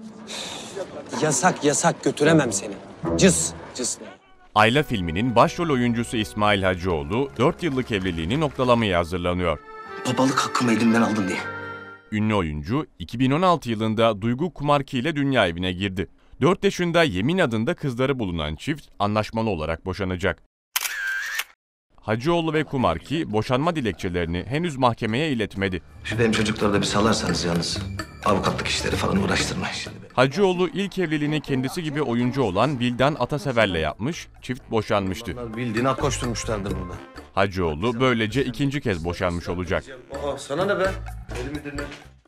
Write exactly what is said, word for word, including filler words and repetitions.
Yasak yasak götüremem seni. Cız cız. Ayla filminin başrol oyuncusu İsmail Hacıoğlu dört yıllık evliliğini noktalamaya hazırlanıyor. Babalık hakkımı elimden aldın diye. Ünlü oyuncu iki bin on altı yılında Duygu Kumarki ile dünya evine girdi. dört yaşında Yemin adında kızları bulunan çift anlaşmalı olarak boşanacak. Hacıoğlu ve Kumarki boşanma dilekçelerini henüz mahkemeye iletmedi. Şu benim çocukları da bir salarsanız yalnız. Avukatlık işleri falan uğraştırmayın şimdi. Hacıoğlu ilk evliliğini kendisi gibi oyuncu olan Vildan Atasever'le yapmış, çift boşanmıştı. Onlar bildiğin at koşturmuşlardır burada. Hacıoğlu böylece ikinci kez boşanmış olacak. Aa, sana ne be? Elimi dinle.